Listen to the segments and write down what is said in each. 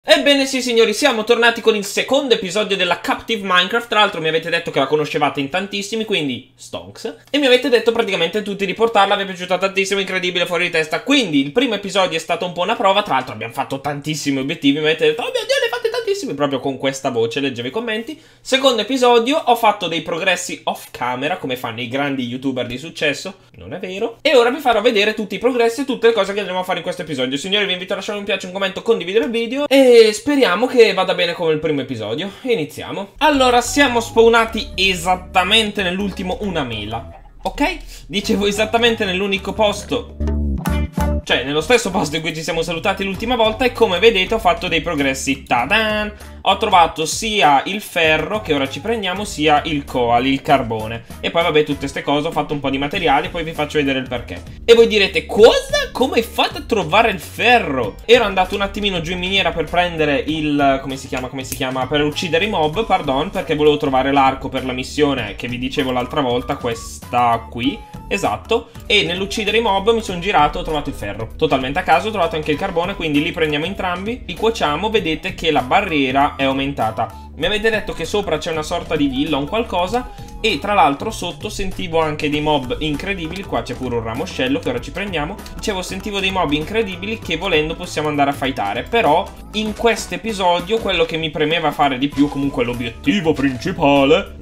Ebbene sì signori, siamo tornati con il secondo episodio della Captive Minecraft. Tra l'altro mi avete detto che la conoscevate in tantissimi, quindi stonks. E mi avete detto praticamente tutti di portarla, vi è piaciuta tantissimo, incredibile, fuori di testa. Quindi il primo episodio è stato un po' una prova. Tra l'altro abbiamo fatto tantissimi obiettivi, mi avete detto oh mio Dio, ne fate tantissimi, proprio con questa voce, leggevo i commenti. Secondo episodio, ho fatto dei progressi off camera, come fanno i grandi youtuber di successo. Non è vero. E ora vi farò vedere tutti i progressi e tutte le cose che andremo a fare in questo episodio. Signori, vi invito a lasciare un piace, un commento, condividere il video e speriamo che vada bene come il primo episodio. Iniziamo. Allora, siamo spawnati esattamente nell'ultimo una mela, ok? Dicevo esattamente nell'unico posto, cioè nello stesso posto in cui ci siamo salutati l'ultima volta. E come vedete ho fatto dei progressi. Tadan! Ho trovato sia il ferro, che ora ci prendiamo, sia il coal, il carbone. E poi vabbè, tutte queste cose, ho fatto un po' di materiali, poi vi faccio vedere il perché. E voi direte, cosa? Come hai fatto a trovare il ferro? Ero andato un attimino giù in miniera per prendere il... come si chiama? Per uccidere i mob, pardon, perché volevo trovare l'arco per la missione che vi dicevo l'altra volta, questa qui. Esatto, e nell'uccidere i mob mi sono girato e ho trovato il ferro. Totalmente a caso ho trovato anche il carbone, quindi li prendiamo entrambi, li cuociamo, vedete che la barriera è aumentata. Mi avete detto che sopra c'è una sorta di villa o un qualcosa, e tra l'altro sotto sentivo anche dei mob incredibili. Qua c'è pure un ramoscello che ora ci prendiamo. Dicevo, sentivo dei mob incredibili che volendo possiamo andare a fightare. Però in questo episodio quello che mi premeva fare di più, comunque l'obiettivo principale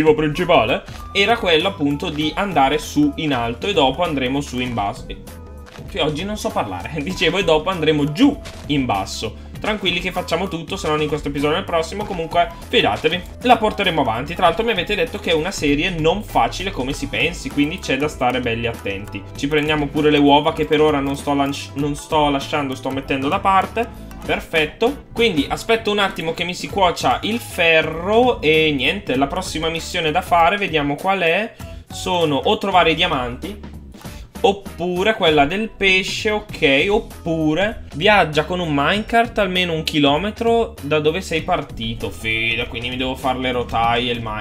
era quello appunto di andare su in alto e dopo andremo su in basso. Oggi non so parlare. Dicevo, e dopo andremo giù in basso. Tranquilli che facciamo tutto, se non in questo episodio nel prossimo, comunque fidatevi, la porteremo avanti. Tra l'altro mi avete detto che è una serie non facile come si pensi, quindi c'è da stare belli attenti. Ci prendiamo pure le uova che per ora non sto lasciando, sto mettendo da parte. Perfetto. Quindi aspetto un attimo che mi si cuocia il ferro e niente, la prossima missione da fare, vediamo qual è. Sono o trovare i diamanti, oppure quella del pesce, ok, oppure viaggia con un minecart almeno 1 chilometro da dove sei partito. Fide, quindi mi devo fare le rotaie, il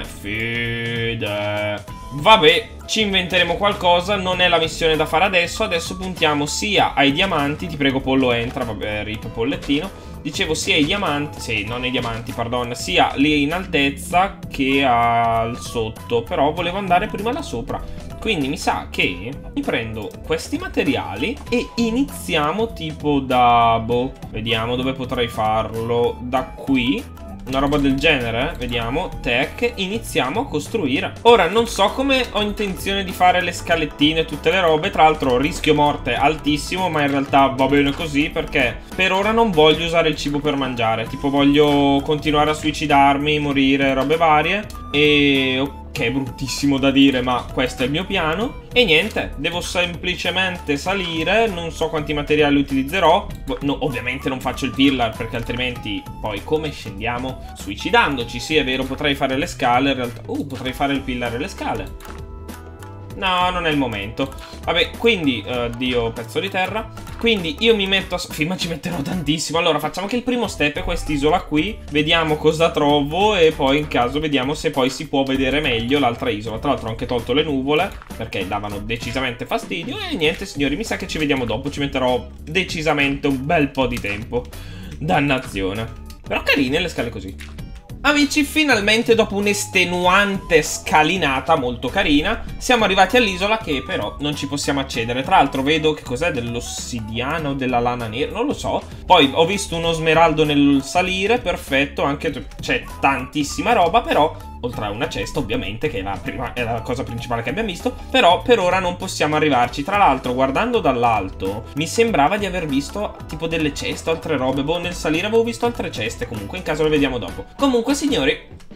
fide. Vabbè, ci inventeremo qualcosa, non è la missione da fare adesso. Adesso puntiamo sia ai diamanti, ti prego pollo entra, vabbè, rip pollettino. Dicevo sia i diamanti, sì, non i diamanti, pardon, sia lì in altezza che al sotto. Però volevo andare prima là sopra. Quindi mi sa che mi prendo questi materiali e iniziamo tipo da... boh, vediamo dove potrei farlo. Da qui, una roba del genere, vediamo, tech, iniziamo a costruire. Ora non so come ho intenzione di fare le scalettine e tutte le robe. Tra l'altro rischio morte altissimo, ma in realtà va bene così, perché per ora non voglio usare il cibo per mangiare. Tipo voglio continuare a suicidarmi, morire, robe varie. E... che è bruttissimo da dire, ma questo è il mio piano. E niente, devo semplicemente salire. Non so quanti materiali utilizzerò. No, ovviamente non faccio il pillar, perché altrimenti poi come scendiamo? Suicidandoci. Sì, è vero, potrei fare le scale in realtà. Potrei fare il pillar e le scale. No, non è il momento. Vabbè, quindi, Dio, pezzo di terra. Quindi io mi metto a... ma ci metterò tantissimo. Allora, facciamo che il primo step è quest'isola qui. Vediamo cosa trovo e poi in caso vediamo se poi si può vedere meglio l'altra isola. Tra l'altro ho anche tolto le nuvole, perché davano decisamente fastidio. E niente, signori, mi sa che ci vediamo dopo. Ci metterò decisamente un bel po' di tempo. Dannazione. Però carine le scale così. Amici, finalmente dopo un'estenuante scalinata molto carina siamo arrivati all'isola, che però non ci possiamo accedere. Tra l'altro vedo che cos'è, dell'ossidiana o della lana nera, non lo so. Poi ho visto uno smeraldo nel salire, perfetto, anche c'è tantissima roba. Però oltre a una cesta ovviamente, che è la cosa principale che abbiamo visto, però per ora non possiamo arrivarci. Tra l'altro guardando dall'alto mi sembrava di aver visto tipo delle ceste o altre robe. Boh, nel salire avevo visto altre ceste, comunque in caso le vediamo dopo. Comunque signori,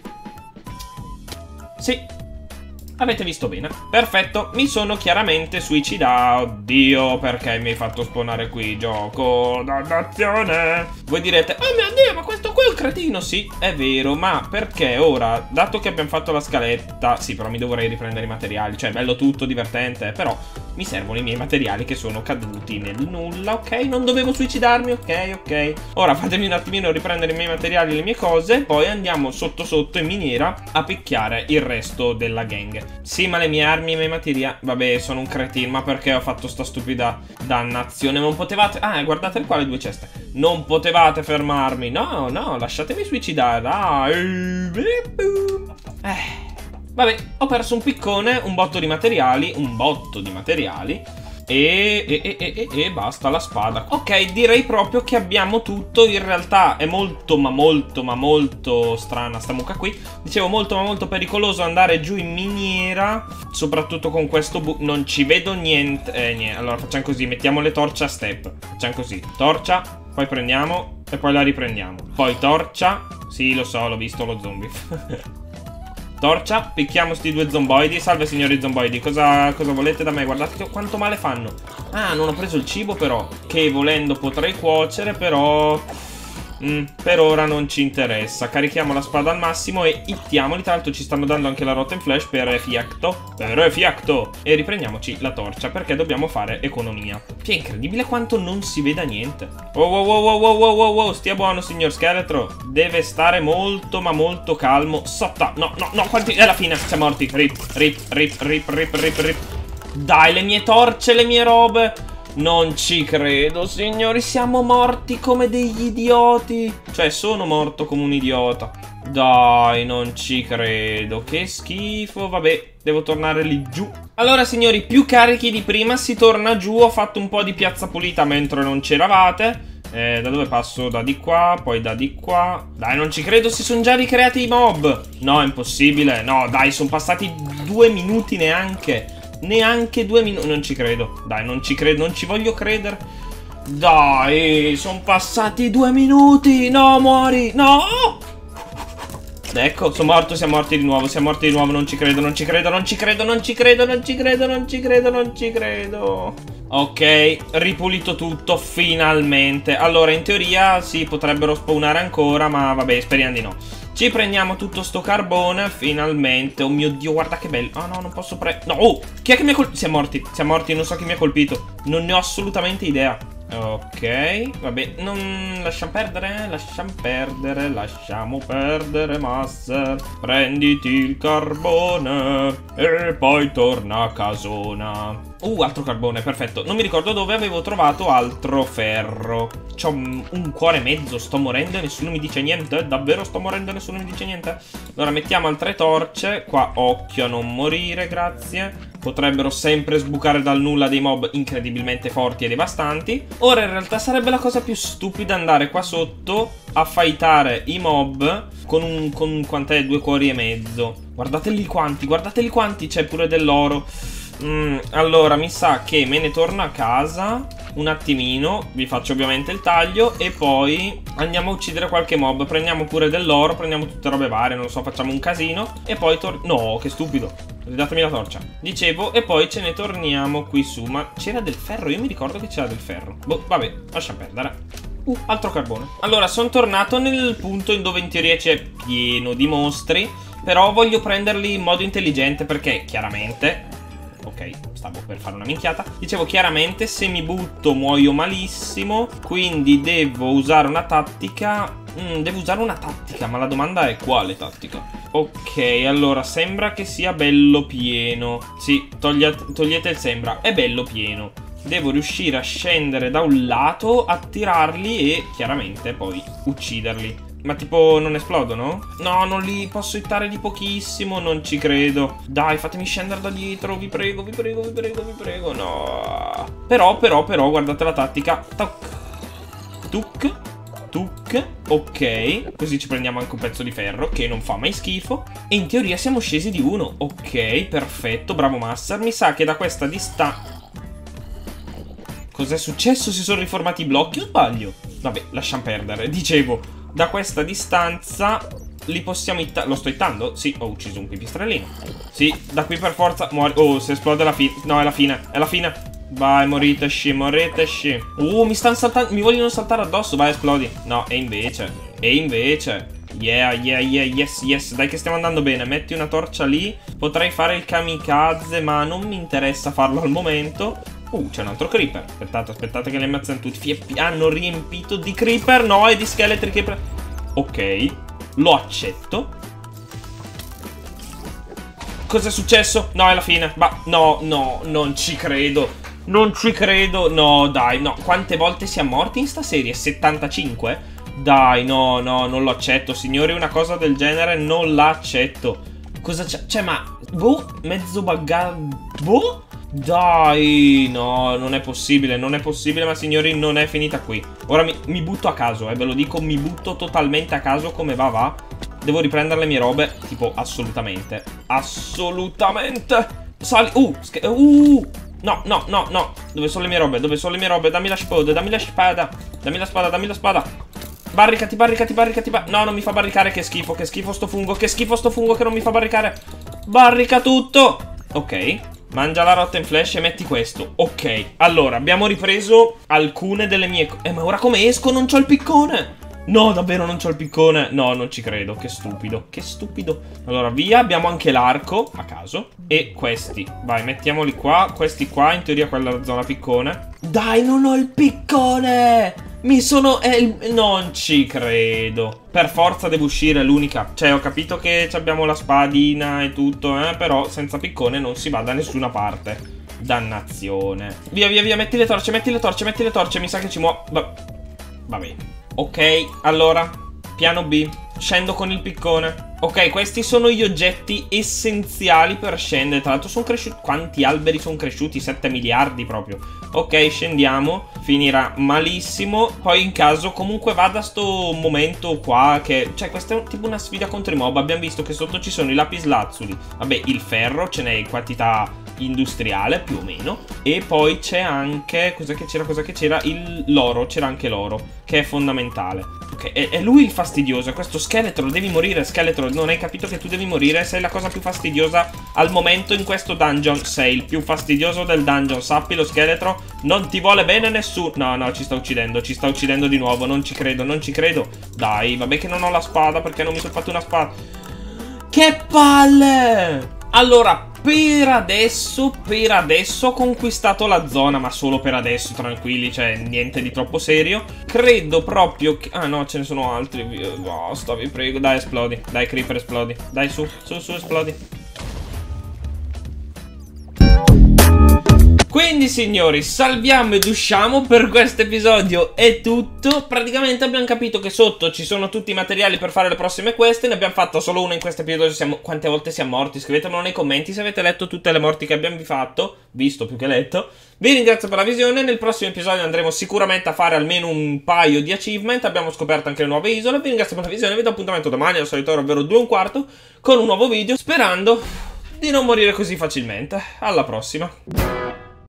sì, avete visto bene. Perfetto, mi sono chiaramente suicidato. Oddio, perché mi hai fatto spawnare qui, gioco? Dannazione. Voi direte, oh mio Dio, ma questo qui è un cretino. Sì, è vero, ma perché ora, dato che abbiamo fatto la scaletta... Sì, però mi dovrei riprendere i materiali. Cioè, bello tutto, divertente, però mi servono i miei materiali che sono caduti nel nulla, ok? Non dovevo suicidarmi, ok. Ora fatemi un attimino riprendere i miei materiali e le mie cose. Poi andiamo sotto sotto in miniera a picchiare il resto della gang. Sì, ma le mie armi e i miei materiali... Vabbè, sono un cretino, ma perché ho fatto sta stupida dannazione? Non potevate... Ah, guardate qua le due ceste. Non potevate osate fermarmi? No, no, lasciatemi suicidare, dai. Vabbè, ho perso un piccone, un botto di materiali, e basta la spada. Ok, direi proprio che abbiamo tutto. In realtà è molto ma molto strana sta mucca qui. Dicevo molto ma molto pericoloso andare giù in miniera, soprattutto con questo non ci vedo niente. Niente. Allora facciamo così, mettiamo le torce a step. Facciamo così, torcia, poi prendiamo e poi la riprendiamo. Poi torcia. Sì, lo so, l'ho visto lo zombie. Torcia, picchiamo sti due zomboidi. Salve signori zomboidi, cosa volete da me? Guardate quanto male fanno. Ah, non ho preso il cibo però, che volendo potrei cuocere, però per ora non ci interessa. Carichiamo la spada al massimo e hittiamoli. Tra l'altro ci stanno dando anche la rotten flash per fiacto. E riprendiamoci la torcia, perché dobbiamo fare economia. È incredibile quanto non si veda niente. Wow, stia buono signor scheletro. Deve stare molto ma molto calmo. Sotto. No, quanti... È la fine, siamo morti. Rip. Dai, le mie torce, le mie robe. Non ci credo, signori, siamo morti come degli idioti. Cioè, sono morto come un idiota. Dai, non ci credo. Che schifo, vabbè, devo tornare lì giù. Allora, signori, più carichi di prima, si torna giù. Ho fatto un po' di piazza pulita mentre non c'eravate. Da dove passo? Da di qua, poi da di qua. Dai, non ci credo, si sono già ricreati i mob. No, è impossibile. No, dai, sono passati 2 minuti neanche. Neanche 2 minuti. Non ci credo. Dai, non ci credo. Non ci voglio credere. Dai, sono passati 2 minuti. No, muori. No. Ecco, sono morto. Siamo morti di nuovo. Non ci credo. Ok, ripulito tutto. Finalmente. Allora, in teoria si potrebbero spawnare ancora, ma vabbè, speriamo di no. Ci prendiamo tutto sto carbone, finalmente. Oh mio Dio, guarda che bello. Ah no, non posso No, oh, chi è che mi ha colpito? Siamo morti, non so chi mi ha colpito. Non ne ho assolutamente idea. Ok, vabbè, non... lasciamo perdere, Master. Prenditi il carbone e poi torna a casona. Altro carbone, perfetto. Non mi ricordo dove avevo trovato altro ferro. C'ho un cuore e mezzo, sto morendo e nessuno mi dice niente. Davvero sto morendo e nessuno mi dice niente. Allora mettiamo altre torce. Qua occhio a non morire, grazie. Potrebbero sempre sbucare dal nulla dei mob incredibilmente forti e devastanti. Ora in realtà sarebbe la cosa più stupida andare qua sotto a fightare i mob con quant'è? 2 cuori e mezzo. Guardateli quanti, c'è pure dell'oro. Allora mi sa che me ne torno a casa un attimino, vi faccio ovviamente il taglio e poi andiamo a uccidere qualche mob. Prendiamo pure dell'oro, prendiamo tutte robe varie, non lo so, facciamo un casino e poi no, che stupido, ridatemi la torcia. Dicevo, e poi ce ne torniamo qui su. Ma c'era del ferro? Io mi ricordo che c'era del ferro. Boh, vabbè, lascia perdere. Altro carbone. Allora, sono tornato nel punto in dove in teoria c'è pieno di mostri, però voglio prenderli in modo intelligente perché chiaramente... Ok, stavo per fare una minchiata. Dicevo, chiaramente se mi butto muoio malissimo, quindi devo usare una tattica. Ma la domanda è quale tattica? Ok, allora sembra che sia bello pieno. Sì, togliete il sembra, è bello pieno. Devo riuscire a scendere da un lato, attirarli e chiaramente poi ucciderli. Ma tipo non esplodono? No, non li posso hittare di pochissimo, non ci credo. Dai, fatemi scendere da dietro, vi prego. No. Però, guardate la tattica. Tuc. Ok, così ci prendiamo anche un pezzo di ferro, che non fa mai schifo. E in teoria siamo scesi di 1. Ok, perfetto, bravo Master. Mi sa che da questa distanza... Cos'è successo? Si sono riformati i blocchi o sbaglio? Vabbè, lasciamo perdere. Dicevo... Da questa distanza li possiamo hittare. Lo sto hittando? Sì, ho ucciso un pipistrellino. Sì, da qui per forza muori. Oh, se esplode la fine. No, è la fine. Vai, moritesci. Mi stanno saltando. Mi vogliono saltare addosso. Vai, esplodi. No, e invece. Yeah, yes. Dai che stiamo andando bene. Metti una torcia lì. Potrei fare il kamikaze, ma non mi interessa farlo al momento. C'è un altro creeper. Aspettate che li ammazzano tutti. Hanno riempito di creeper. No, e di scheletri creeper. Ok, lo accetto. Cos'è successo? No, è la fine. Ma no, non ci credo. No, dai, no. Quante volte siamo morti in sta serie? 75? Dai, no, no, non lo accetto, signori, una cosa del genere non la accetto. Cosa c'è? Cioè, ma... boh, mezzo buggato... boh? Dai, no, non è possibile, ma signori, non è finita qui. Ora mi butto a caso, ve lo dico, mi butto totalmente a caso, come va. Devo riprendere le mie robe, tipo, assolutamente. Assolutamente. Sali, no, no, no, no. Dove sono le mie robe? Dove sono le mie robe? Dammi la spada, dammi la spada. Dammi la spada, dammi la spada. Barricati, barricati, barricati, no, non mi fa barricare, che schifo sto fungo, che non mi fa barricare. Barrica tutto. Ok, mangia la rotten flash e metti questo. Ok, allora, abbiamo ripreso alcune delle mie... ma ora come esco? Non c'ho il piccone. No, davvero non c'ho il piccone. No, non ci credo, che stupido, che stupido. Allora, via, abbiamo anche l'arco, a caso. E questi, vai, mettiamoli qua. Questi qua, in teoria quella è la zona piccone. Dai, non ho il piccone. Non ci credo. Per forza devo uscire, è l'unica. Cioè, ho capito che abbiamo la spadina e tutto, però senza piccone non si va da nessuna parte. Dannazione. Via, via, via, metti le torce, metti le torce, metti le torce. Mi sa che ci muovo. Va bene. Ok, allora, piano B. Scendo con il piccone. Ok, questi sono gli oggetti essenziali per scendere. Tra l'altro sono cresciuti... quanti alberi sono cresciuti? 7 miliardi proprio. Ok, scendiamo. Finirà malissimo. Poi in caso comunque vada sto momento qua che... cioè questa è tipo una sfida contro i mob. Abbiamo visto che sotto ci sono i lapislazzuli. Vabbè, il ferro ce n'è in quantità industriale più o meno. E poi c'è anche... cosa che c'era? L'oro. C'era anche l'oro, che è fondamentale. Ok, è lui il fastidioso. È questo scheletro. Devi morire, scheletro. Non hai capito che tu devi morire? Sei la cosa più fastidiosa al momento in questo dungeon. Sei il più fastidioso del dungeon. Sappi, lo scheletro non ti vuole bene nessuno. No, no, ci sta uccidendo di nuovo. Non ci credo, non ci credo. Dai, vabbè che non ho la spada, perché non mi sono fatto una spada. Che palle! Allora, per adesso ho conquistato la zona, ma solo per adesso, tranquilli, cioè niente di troppo serio. Credo proprio che... ah no, ce ne sono altri. Basta, vi prego. Dai, esplodi. Dai, creeper, esplodi. Dai, su, esplodi. Quindi signori, salviamo ed usciamo. Per questo episodio è tutto. Praticamente abbiamo capito che sotto ci sono tutti i materiali per fare le prossime quest. Ne abbiamo fatto solo una in questo episodio. Quante volte siamo morti? Scrivetemelo nei commenti se avete letto tutte le morti che abbiamo fatto. Visto più che letto. Vi ringrazio per la visione. Nel prossimo episodio andremo sicuramente a fare almeno un paio di achievement. Abbiamo scoperto anche le nuove isole. Vi ringrazio per la visione. Vi do appuntamento domani al solito ora, ovvero 2:15, con un nuovo video, sperando di non morire così facilmente. Alla prossima.